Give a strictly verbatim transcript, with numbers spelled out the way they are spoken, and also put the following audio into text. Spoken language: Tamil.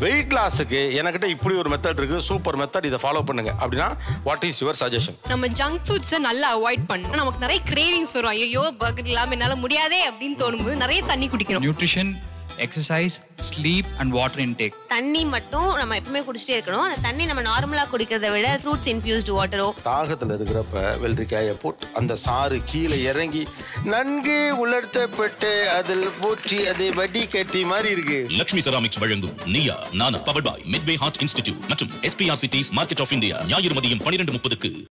வெயிட் லாஸுக்கு எனக்கிட்ட இப்படி ஒரு மெத்தட் இருக்கு, சூப்பர் மெத்தட், இதை ஃபாலோ பண்ணுங்க அப்படின்னா வாட் இஸ் யுவர் சஜஷன்? நம்ம ஜங்க் ஃபுட்ஸை நல்லா அவாய்ட் பண்ணணும். நமக்கு நிறைய கிரேவிங்ஸ் வரும். ஐயோ பர்கர் இல்லாமல் என்னால் முடியாதே அப்படின்னு தோணும்போது நிறைய தண்ணி குடிக்கணும். Nutrition, exercise, sleep and water intake. தண்ணி மட்டும் நம்ம எப்பவுமே குடிச்சிட்டே இருக்கணும். அந்த தண்ணி நம்ம நார்மலா குடிக்கிறத விட ஃப்ரூட்ஸ் இன்ஃபியூஸ்டு வாட்டரோ, தாகத்தில் இருக்கிறப்ப வெள்ளரிக்காயை போட்டு அந்த சாறு கீழே இறங்கி நன்கு உலர்த்தப்பட்டு அதில் போற்றி அதை வடி கட்டி மாதிரி இருக்கு. லட்சுமி செராமிக்ஸ் வழங்கும் Neeya Naana powered by Midway Heart Institute மற்றும் SPR City's Market of India ஞாயிறு மதியம் பன்னிரண்டு முப்பதுக்கு.